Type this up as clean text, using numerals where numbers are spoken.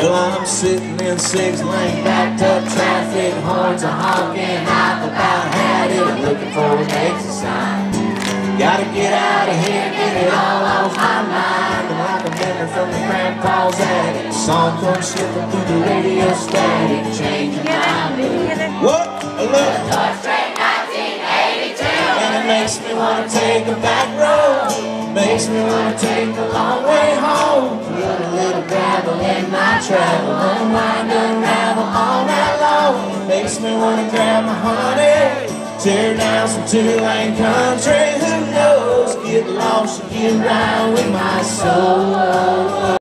Well, I'm sitting in 6-lane, backed up traffic, horns are honking, I've about had it, I'm looking for an exit sign. Gotta get out of here, get it all off my mind. And like a memory from the grandpa's attic, song comes slipping through the radio static, changing my mood. What? Look, North Street, 1982. And it makes me wanna take a back road, makes me wanna take a long way home. Put a little gravel in my travel, unwind, unravel all night long. Makes me wanna grab my honey, tear down some 2-lane country. Who knows? Get lost and get round with my soul.